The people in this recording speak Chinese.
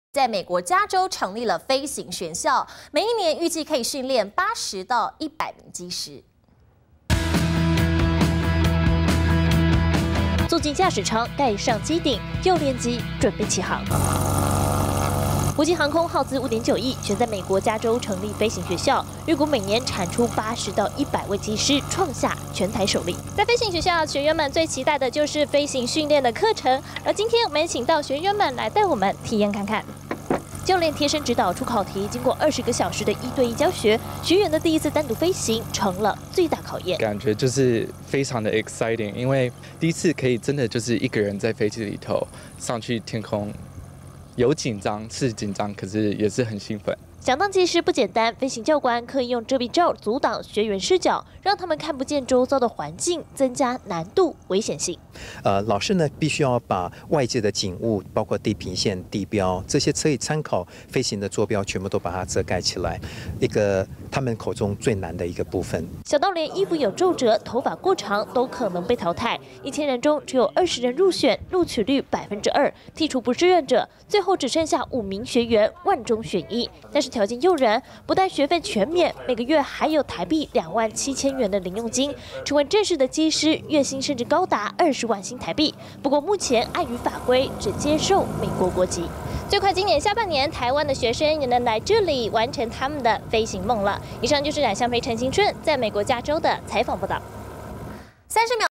在美国加州成立了飞行学校，每一年预计可以训练80到100名机师。 坐进驾驶舱，盖上机顶，右舷机准备起航。国际航空耗资5.9亿，选在美国加州成立飞行学校，预估每年产出80到100位机师，创下全台首例。在飞行学校，学员们最期待的就是飞行训练的课程，而今天我们也请到学员们来带我们体验看看。 教练贴身指导出考题，经过20个小时的1对1教学，学员的第一次单独飞行成了最大考验。 感觉就是非常的 exciting， 因为第一次可以真的就是一个人在飞机里头上去天空，有紧张是紧张，可是也是很兴奋。 想当机师不简单，飞行教官可以用遮蔽罩阻挡学员视角，让他们看不见周遭的环境，增加难度、危险性。 老师呢必须要把外界的景物，包括地平线、地标这些可以参考飞行的坐标，全部都把它遮盖起来。一个他们口中最难的一个部分。 小到连衣服有皱褶、头发过长都可能被淘汰。1000人中只有20人入选，录取率2%，剔除不志愿者，最后只剩下5名学员，万中选一。但是 条件诱人，不但学费全免，每个月还有台币27000元的零用金，成为正式的机师，月薪甚至高达20万新台币。不过目前碍于法规，只接受美国国籍。最快今年下半年，台湾的学生也能来这里完成他们的飞行梦了。以上就是冉香培、陈新春在美国加州的采访报道。 30秒。